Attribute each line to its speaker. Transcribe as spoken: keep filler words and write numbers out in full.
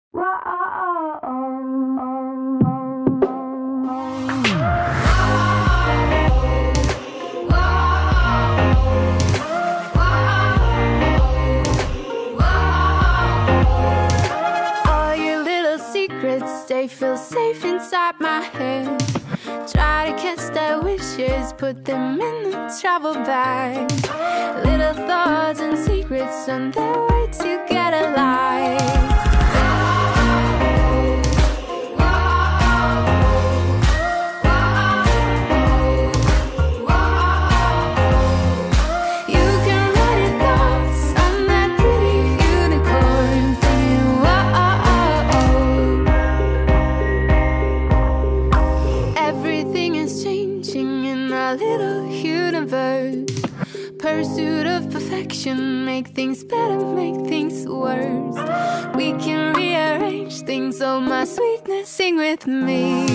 Speaker 1: They feel safe inside my head. Try to catch their wishes, put them in the travel bag. Little thoughts and secrets on their way to get alive. Pursuit of perfection, make things better, make things worse. We can rearrange things, oh my sweetness, sing with me.